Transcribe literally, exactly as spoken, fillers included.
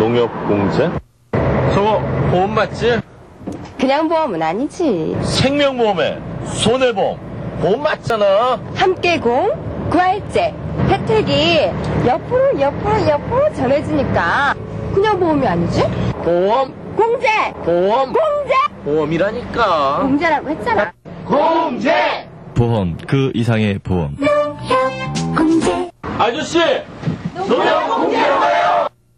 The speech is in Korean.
농협공제? 저거 보험 맞지? 그냥 보험은 아니지. 생명보험에 손해보험 보험 맞잖아. 함께공, 구할제, 혜택이 옆으로 옆으로 옆으로 전해지니까 그냥 보험이 아니지? 보험? 공제! 보험? 공제! 보험이라니까. 공제라고 했잖아. 공제! 보험, 그 이상의 보험. 농협공제. 아저씨! 농협공제로 가요!